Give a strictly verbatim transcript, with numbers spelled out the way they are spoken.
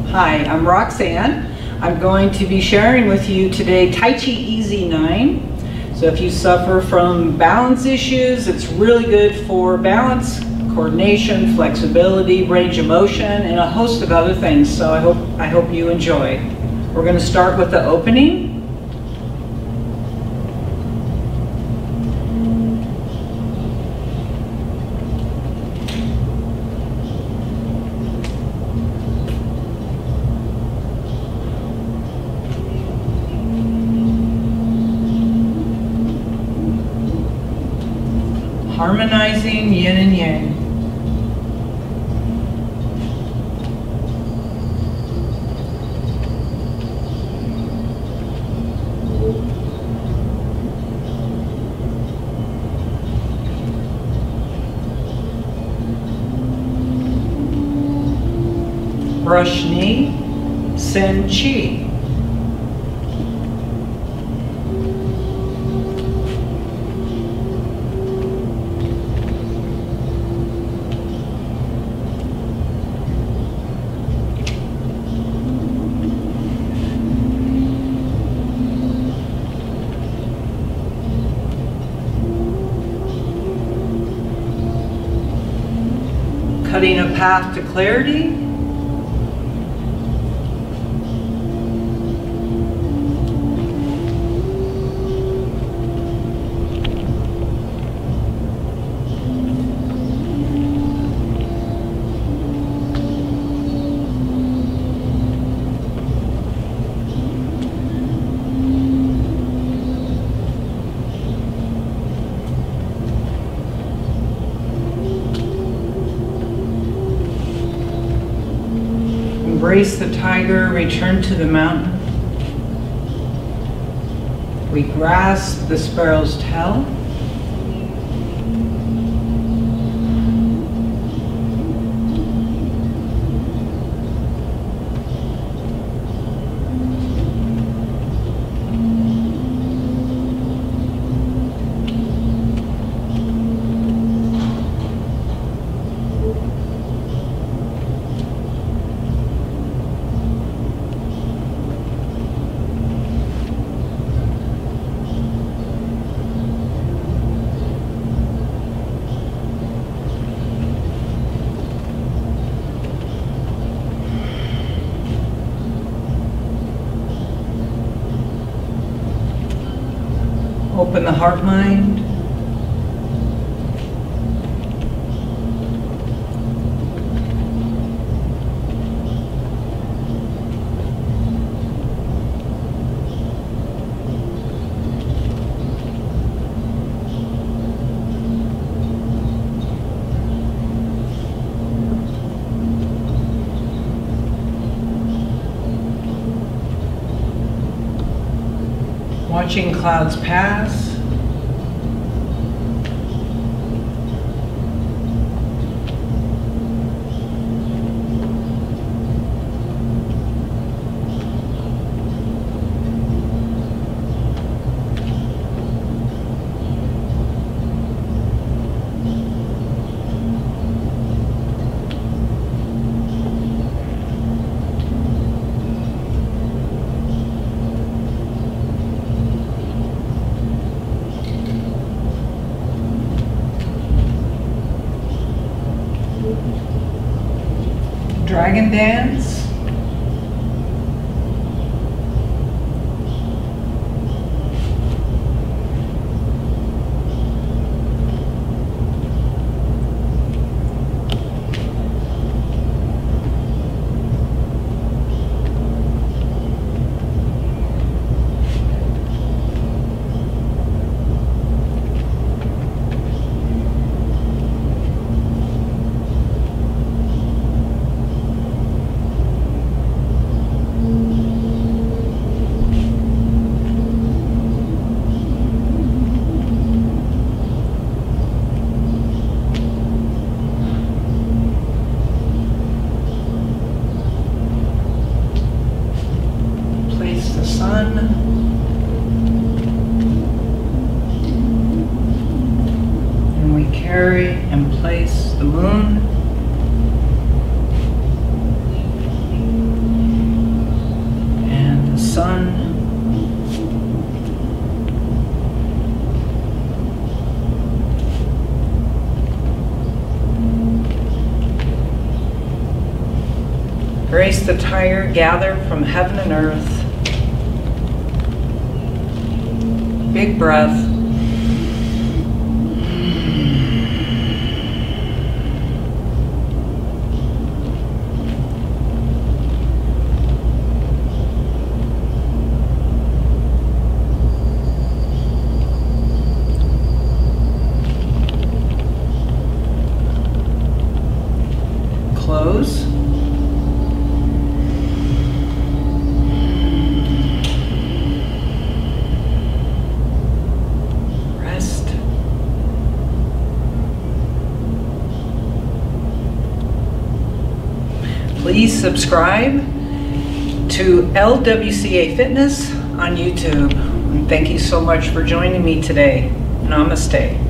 Hi, I'm Roxanne. I'm going to be sharing with you today Tai Chi Easy nine. So if you suffer from balance issues, it's really good for balance, coordination, flexibility, range of motion, and a host of other things. So I hope, I hope you enjoy. We're going to start with the opening. Harmonizing yin and yang. Brush knee, send chi. Cutting a path to clarity. Embrace the tiger, return to the mountain. We grasp the sparrow's tail. Open the heart mind. Watching clouds pass. Dragon dance. carry and place the moon. Nice the tire gathered from heaven and earth. Big breath. Close. Rest. Please subscribe to L W C A Fitness on YouTube. And thank you so much for joining me today. Namaste.